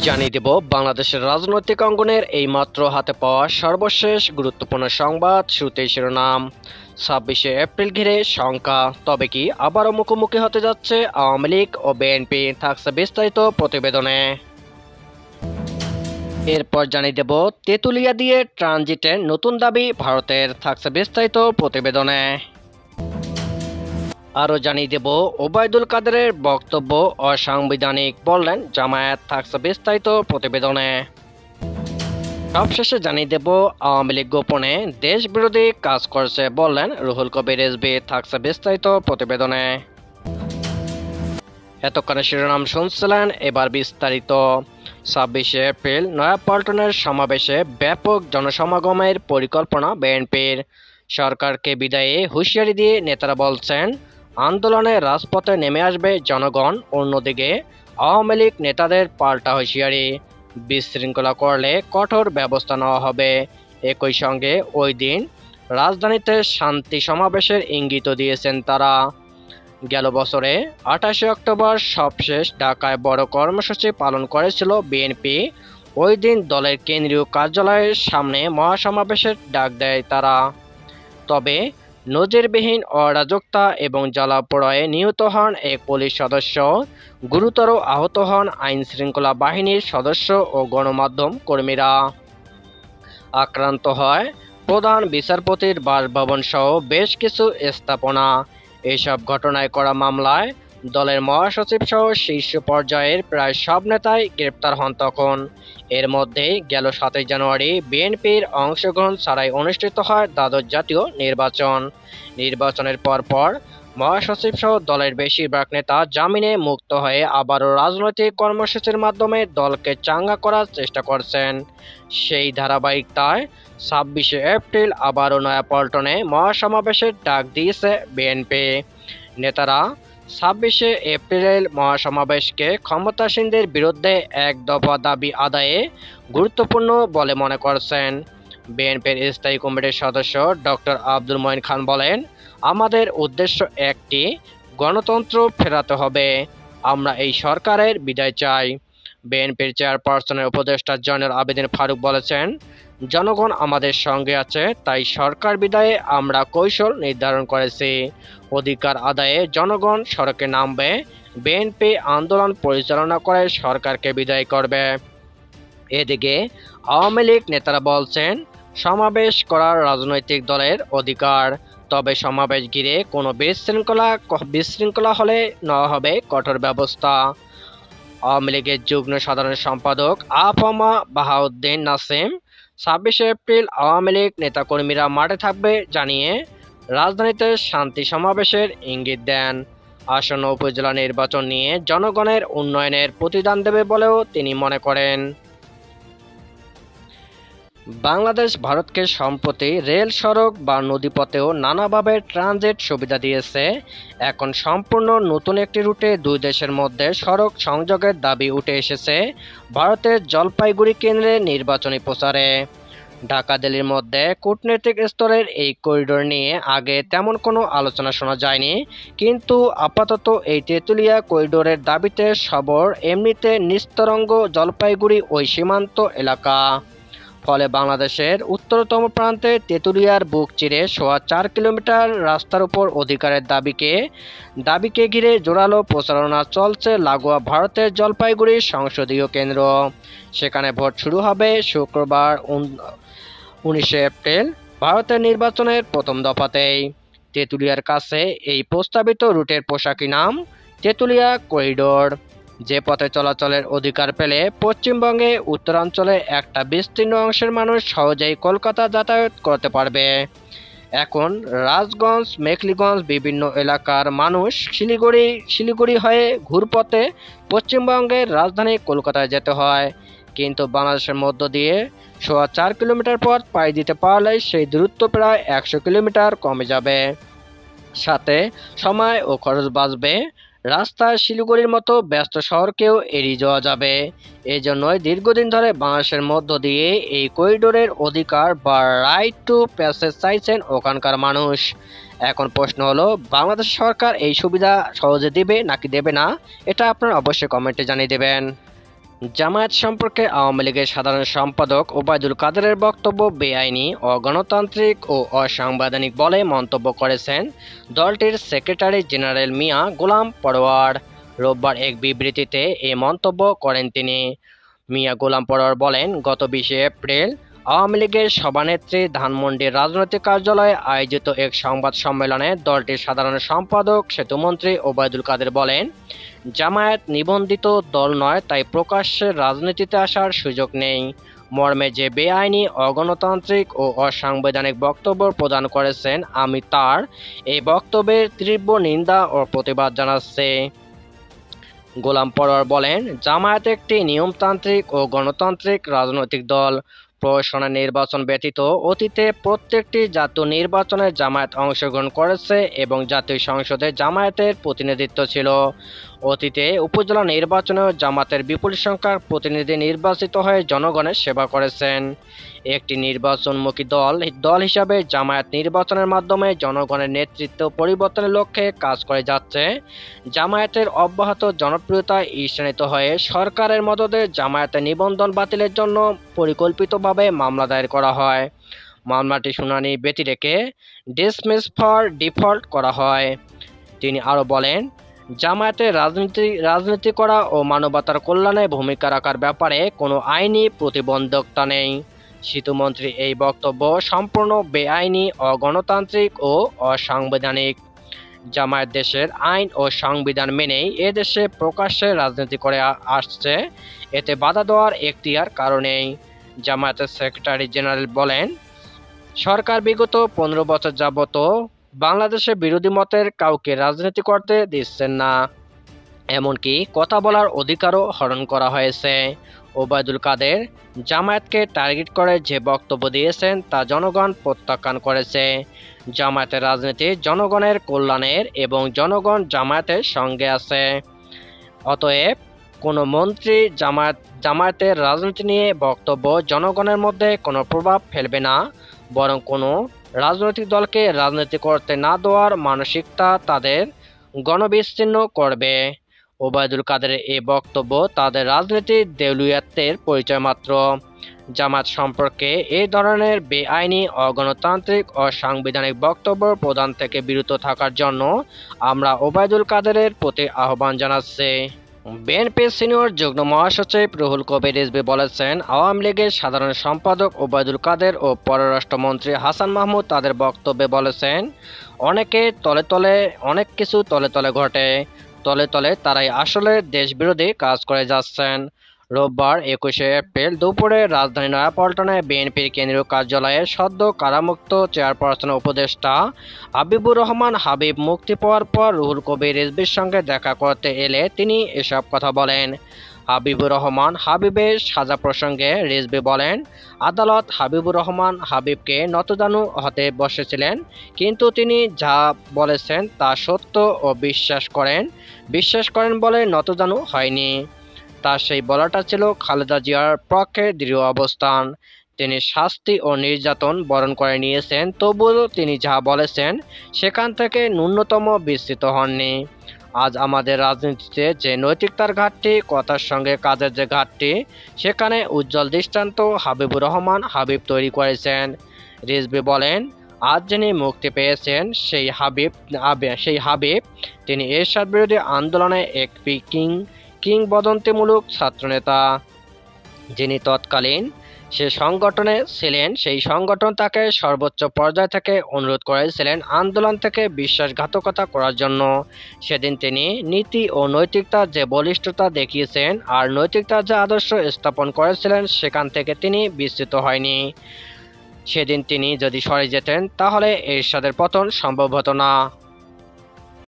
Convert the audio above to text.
জানিয়ে দেব বাংলাদেশের রাজনৈতিক অঙ্গনের এইমাত্র হাতে পাওয়া সর্বশেষ গুরুত্বপূর্ণ সংবাদ। শুরুতেই শিরোনাম। 26শে এপ্রিল ঘিরে শঙ্কা, তবে কি আবারও মুখোমুখি হতে যাচ্ছে আওয়ামী লীগ ও বিএনপি? থাকছে বিস্তারিত প্রতিবেদনে। এরপর জানিয়ে দেব তেঁতুলিয়া দিয়ে ট্রানজিটের নতুন দাবি ভারতের। থাকছে বিস্তারিত প্রতিবেদনে। আরও জানিয়ে দেব ওবায়দুল কাদেরের বক্তব্য অসাংবিধানিক বললেন জামায়াত। থাকছে বিস্তারিত প্রতিবেদনে। সবশেষে জানিয়ে দেব আওয়ামী লীগ গোপনে দেশ বিরোধী কাজ করছে বললেন রুহুল কবির রিজভী। থাকছে বিস্তারিত প্রতিবেদনে। এতক্ষণে শিরোনাম শুনছিলেন, এবার বিস্তারিত। 26শে এপ্রিল নয়াপল্টনের সমাবেশে ব্যাপক জনসমাগমের পরিকল্পনা বিএনপির। সরকারকে বিদায়ে হুঁশিয়ারি দিয়ে নেতারা বলছেন আন্দোলনে রাজপথে নেমে আসবে জনগণ। অন্যদিকে আওয়ামী লীগ নেতাদের পাল্টা হুঁশিয়ারি, বিশৃঙ্খলা করলে কঠোর ব্যবস্থা নেওয়া হবে। একই সঙ্গে ওই দিন রাজধানীতে শান্তি সমাবেশের ইঙ্গিত দিয়েছেন তারা। গেল বছরে 28শে অক্টোবর সবশেষ ঢাকায় বড় কর্মসূচি পালন করেছিল বিএনপি। ওই দিন দলের কেন্দ্রীয় কার্যালয়ের সামনে মহাসমাবেশের ডাক দেয় তারা। তবে নজিরবিহীন অরাজকতা এবং জ্বালাপোড়ায় নিহত হন এক পুলিশ সদস্য, গুরুতর আহত হন আইনশৃঙ্খলা বাহিনীর সদস্য ও গণমাধ্যম কর্মীরা। আক্রান্ত হয় প্রধান বিচারপতির বাসভবন সহ বেশ কিছু স্থাপনা। এসব ঘটনায় করা মামলায় দলের মহাসচিব সহ শীর্ষ পর্যায়ের প্রায় সব নেতাই গ্রেপ্তার হন তখন। এর মধ্যেই গেল 7 জানুয়ারি বিএনপির অংশগ্রহণ ছাড়াই অনুষ্ঠিত হয় দ্বাদশ জাতীয় নির্বাচন। নির্বাচনের পরপর মহাসচিব সহ দলের বেশিরভাগ নেতা জামিনে মুক্ত হয়ে আবারও রাজনৈতিক কর্মসূচির মাধ্যমে দলকে চাঙ্গা করার চেষ্টা করছেন। সেই ধারাবাহিকতায় 26শে এপ্রিল আবারও নয়াপল্টনে মহাসমাবেশের ডাক দিয়েছে বিএনপি নেতারা। 26শে এপ্রিলের মহাসমাবেশকে ক্ষমতাসীনদের বিরুদ্ধে এক দফা দাবি আদায়ে গুরুত্বপূর্ণ বলে মনে করছেন। বিএনপির স্থায়ী কমিটির সদস্য ডক্টর আব্দুল মঈন খান বলেন, আমাদের উদ্দেশ্য একটি, গণতন্ত্র ফেরাতে হবে। আমরা এই সরকারের বিদায় চাই। বিএনপির চেয়ারপারসনের উপদেষ্টা জয়নুল আবেদিন ফারুক বলেছেন, জনগণ আমাদের সঙ্গে আছে, তাই সরকার বিদায়ে আমরা কৌশল নির্ধারণ করেছি। অধিকার আদায়ে জনগণ সড়কে নামবে। বিএনপি আন্দোলন পরিচালনা করে সরকারকে বিদায় করবে। এদিকে আওয়ামী লীগ নেতারা বলছেন সমাবেশ করার রাজনৈতিক দলের অধিকার, তবে সমাবেশ ঘিরে কোনো বিশৃঙ্খলা হলে নেওয়া হবে কঠোর ব্যবস্থা। আওয়ামী লীগের যুগ্ম সাধারণ সম্পাদক আফামা বাহাউদ্দিন নাসিম 26শে এপ্রিল আওয়ামী লীগ নেতাকর্মীরা মাঠে থাকবে জানিয়ে রাজধানীতে শান্তি সমাবেশের ইঙ্গিত দেন। আসন্ন উপজেলা নির্বাচন নিয়ে জনগণের উন্নয়নের প্রতিদান দেবে বলেও তিনি মনে করেন। বাংলাদেশ ভারতকে সম্প্রতি রেল, সড়ক বা নদীপথেও নানাভাবে ট্রানজিট সুবিধা দিয়েছে। এখন সম্পূর্ণ নতুন একটি রুটে দুই দেশের মধ্যে সড়ক সংযোগের দাবি উঠে এসেছে ভারতের জলপাইগুড়ি কেন্দ্রে নির্বাচনী প্রচারে। ঢাকা দিল্লির মধ্যে কূটনৈতিক স্তরের এই করিডোর নিয়ে আগে তেমন কোনো আলোচনা শোনা যায়নি, কিন্তু আপাতত এই তেঁতুলিয়া করিডোরের দাবিতে সবর এমনিতে নিস্তরঙ্গ জলপাইগুড়ি ওই সীমান্ত এলাকা। ফলে বাংলাদেশের উত্তরতম প্রান্তে তেঁতুলিয়ার বুক চিরে 4.25 কিলোমিটার রাস্তার উপর অধিকারের দাবিকে ঘিরে জোরালো প্রচারণা চলছে লাগোয়া ভারতের জলপাইগুড়ি সংসদীয় কেন্দ্র। সেখানে ভোট শুরু হবে শুক্রবার 19শে এপ্রিল ভারতের নির্বাচনের প্রথম দফাতেই। তেঁতুলিয়ার কাছে এই প্রস্তাবিত রুটের পোশাকি নাম তেঁতুলিয়া করিডোর। যে পথে চলাচলের অধিকার পেলে পশ্চিমবঙ্গে উত্তরাঞ্চলে একটা বিস্তীর্ণ অংশের মানুষ সহজেই কলকাতা যাতায়াত করতে পারবে। এখন রাজগঞ্জ, মেখলিগঞ্জ বিভিন্ন এলাকার মানুষ শিলিগুড়ি হয়ে ঘুরপথে পশ্চিমবঙ্গের রাজধানী কলকাতায় যেতে হয়, কিন্তু বাংলাদেশের মধ্য দিয়ে 4.25 কিলোমিটার পথ পাড়ি দিতে পারলে সেই দূরত্ব প্রায় 100 কিলোমিটার কমে যাবে। সাথে সময় ও খরচ বাঁচবে। রাস্তায় শিলিগুড়ির মতো ব্যস্ত শহরকেও এড়িয়ে যাওয়া যাবে। এই জন্যই দীর্ঘদিন ধরে বাংলাদেশের মধ্য দিয়ে এই করিডোরের অধিকার বা রাইট টু প্যাসেজ চাইছেন ওখানকার মানুষ। এখন প্রশ্ন হলো, বাংলাদেশ সরকার এই সুবিধা সহজে দেবে নাকি দেবে না, এটা আপনারা অবশ্যই কমেন্টে জানিয়ে দেবেন। জামায়াত সম্পর্কে আওয়ামী লীগের সাধারণ সম্পাদক ওবায়দুল কাদেরের বক্তব্য বেআইনি, অগণতান্ত্রিক ও অসাংবিধানিক বলে মন্তব্য করেছেন দলটির সেক্রেটারি জেনারেল মিয়া গোলাম পরোয়ার। রোববার এক বিবৃতিতে এ মন্তব্য করেন তিনি। মিয়া গোলাম পরোয়ার বলেন, গত 20 এপ্রিল আওয়ামী লীগের সভানেত্রী ধানমন্ডির রাজনৈতিক কার্যালয়ে আয়োজিত এক সংবাদ সম্মেলনে দলটির সাধারণ সম্পাদক সেতুমন্ত্রী ওবায়দুল কাদের বলেন, জামায়াত নিবন্ধিত দল নয়, তাই প্রকাশ্যে রাজনীতিতে আসার সুযোগ নেই মর্মে যে বেআইনি, অগণতান্ত্রিক ও অসাংবিধানিক বক্তব্য প্রদান করেছেন, আমি তার এই বক্তব্যের তীব্র নিন্দা ও প্রতিবাদ জানাচ্ছি। গোলাম পরোয়ার বলেন, জামায়াত একটি নিয়মতান্ত্রিক ও গণতান্ত্রিক রাজনৈতিক দল। প্রশাসনের নির্বাচন ব্যতীত অতীতে প্রত্যেকটি জাতীয় নির্বাচনে জামায়াত অংশগ্রহণ করেছে এবং জাতীয় সংসদে জামায়াতের প্রতিনিধিত্ব ছিল। অতীতে উপজেলা নির্বাচনেও জামায়াতের বিপুল সংখ্যক প্রতিনিধি নির্বাচিত হয়ে জনগণের সেবা করেছেন। একটি নির্বাচনমুখী দল হিসাবে জামায়াত নির্বাচনের মাধ্যমে জনগণের নেতৃত্ব পরিবর্তনের লক্ষ্যে কাজ করে যাচ্ছে। জামায়াতের অব্যাহত জনপ্রিয়তা ঈর্ষান্বিত হয়ে সরকারের মদদে জামায়াতের নিবন্ধন বাতিলের জন্য পরিকল্পিতভাবে মামলা দায়ের করা হয়। মামলাটি শুনানি ব্যতি রেখে ডিসমিস ফর ডিফল্ট করা হয়। তিনি আরও বলেন, জামায়াতের রাজনীতি করা ও মানবতার কল্যাণে ভূমিকা রাখার ব্যাপারে কোনো আইনি প্রতিবন্ধকতা নেই। সেতুমন্ত্রী এই বক্তব্য সম্পূর্ণ বেআইনি, অগণতান্ত্রিক ও অসাংবিধানিক। জামায়াত দেশের আইন ও সংবিধান মেনেই এদেশে প্রকাশ্যে রাজনীতি করে আসছে, এতে বাধা দেওয়ার এখতিয়ার কারো নেই। জামায়াতের সেক্রেটারি জেনারেল বলেন, সরকার বিগত 15 বছর যাবত বাংলাদেশে বিরোধী মতের কাউকে রাজনীতি করতে দিচ্ছেন না, এমনকি কথা বলার অধিকারও হরণ করা হয়েছে। ওবায়দুল কাদের জামায়াতকে টার্গেট করে যে বক্তব্য দিয়েছেন তা জনগণ প্রত্যাখ্যান করেছে। জামায়াতের রাজনীতি জনগণের কল্যাণের এবং জনগণ জামায়াতের সঙ্গে আছে। অতএব কোনো মন্ত্রী জামায়াতের রাজনীতি নিয়ে বক্তব্য জনগণের মধ্যে কোনো প্রভাব ফেলবে না, বরং কোনো রাজনৈতিক দলকে রাজনীতি করতে না দেওয়ার মানসিকতা তাদের গণবিচ্ছিন্ন করবে। ওবায়দুল কাদেরের এই বক্তব্য তাদের রাজনীতির দেউলিয়াত্বের পরিচয় মাত্র। জামায়াত সম্পর্কে এই ধরনের বেআইনি, অগণতান্ত্রিক ও সাংবিধানিক বক্তব্য প্রদান থেকে বিরত থাকার জন্য আমরা ওবায়দুল কাদেরের প্রতি আহ্বান জানাচ্ছি। বিএনপির সিনিয়র যুগ্ম মহাসচিব রুহুল কবির রিজভী বলেছেন, আওয়ামী লীগের সাধারণ সম্পাদক ওবায়দুল কাদের ও পররাষ্ট্রমন্ত্রী হাসান মাহমুদ তাদের বক্তব্যে বলেছেন, অনেক কিছু তলে তলে ঘটে, তলে তলে তারাই আসলে দেশবিরোধী কাজ করে যাচ্ছেন। রোববার 21 এপ্রিল দুপুরে রাজধানী নয়াপল্টনে বিএনপির কেন্দ্রীয় কার্যালয়ে সদ্য কারামুক্ত চেয়ারপারসন উপদেষ্টা হাবিবুর রহমান হাবিব মুক্তি পাওয়ার পর রুহুল কবির রিজভীর সঙ্গে দেখা করতে এলে তিনি এসব কথা বলেন। হাবিবুর রহমান হাবিবের সাজা প্রসঙ্গে রিজভী বলেন, আদালত হাবিবুর রহমান হাবিবকে নতজানু হতে বসেছিলেন, কিন্তু তিনি যা বলেছেন তা সত্য ও বিশ্বাস করেন বলে নতজানু হয়নি। তার সেই বলাটা ছিল খালেদা জিয়ার পক্ষে দৃঢ় অবস্থান। তিনি শাস্তি ও নির্যাতন বরণ করে নিয়েছেন, তবুও তিনি যা বলেছেন সেখান থেকে ন্যূনতম বিস্তৃত হননি। আজ আমাদের রাজনীতিতে যে নৈতিকতার ঘাটতি, কথার সঙ্গে কাজের যে ঘাটতি, সেখানে উজ্জ্বল দৃষ্টান্ত হাবিবুর রহমান হাবিব তৈরি করেছেন। রিজভী বলেন, আজ যিনি মুক্তি পেয়েছেন সেই হাবিব তিনি এরশাদ বিরোধী আন্দোলনে এক কিংবদন্তিমূলক ছাত্রনেতা। যিনি তৎকালীন সে সংগঠনে ছিলেন, সেই সংগঠন তাকে সর্বোচ্চ পর্যায় থেকে অনুরোধ করেছিলেন আন্দোলন থেকে বিশ্বাসঘাতকতা করার জন্য। সেদিন তিনি নীতি ও নৈতিকতার যে বলিষ্ঠতা দেখিয়েছেন আর নৈতিকতার যে আদর্শ স্থাপন করেছিলেন, সেখান থেকে তিনি বিচ্যুত হয়নি। সেদিন তিনি যদি সরে যেতেন তাহলে এরশাদের পতন সম্ভব হতো না।